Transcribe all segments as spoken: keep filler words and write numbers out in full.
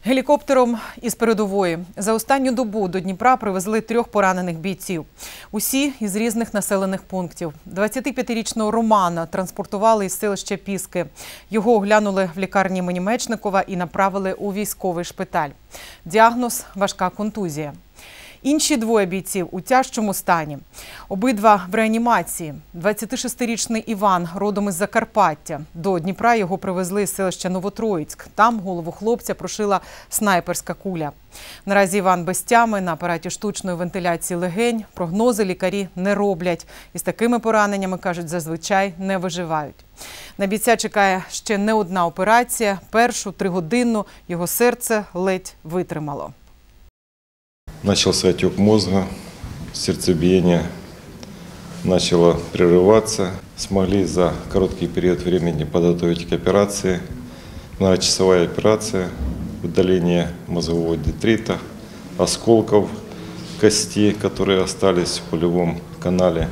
Гелікоптером із передової. За останню добу до Дніпра привезли трьох поранених бійців. Усі із різних населених пунктів. двадцятип'ятирічного Романа транспортували із селища Піски. Його оглянули в лікарні імені Мечникова і направили у військовий шпиталь. Діагноз – важка контузія. Інші двоє бійців у тяжкому стані. Обидва в реанімації. двадцятишестирічний Іван родом із Закарпаття. До Дніпра його привезли з селища Новотроїцьк. Там голову хлопця прошила снайперська куля. Наразі Іван без тями, на апараті штучної вентиляції легень. Прогнози лікарі не роблять. Із такими пораненнями, кажуть, зазвичай не виживають. На бійця чекає ще не одна операція. Першу тригодинну його серце ледь витримало. Начался отек мозга, сердцебиение начало прерываться. Смогли за короткий период времени подготовить к операции. Многочасовая операция, удаление мозгового детрита, осколков костей, которые остались в пулевом канале.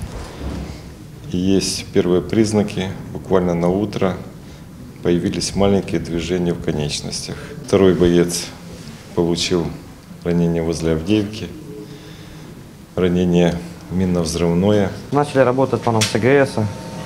И есть первые признаки, буквально на утро появились маленькие движения в конечностях. Второй боец получил ранение возле Авдеевки, ранение минно-взрывное. Начали работать по нам с АГС.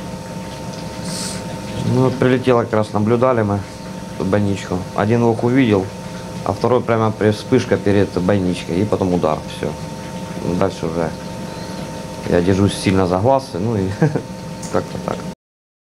Ну, прилетело как раз, наблюдали мы больничку. Один лук увидел, а второй прямо вспышка перед больничкой, и потом удар, все. Дальше уже я держусь сильно за глаз, ну и как-то так.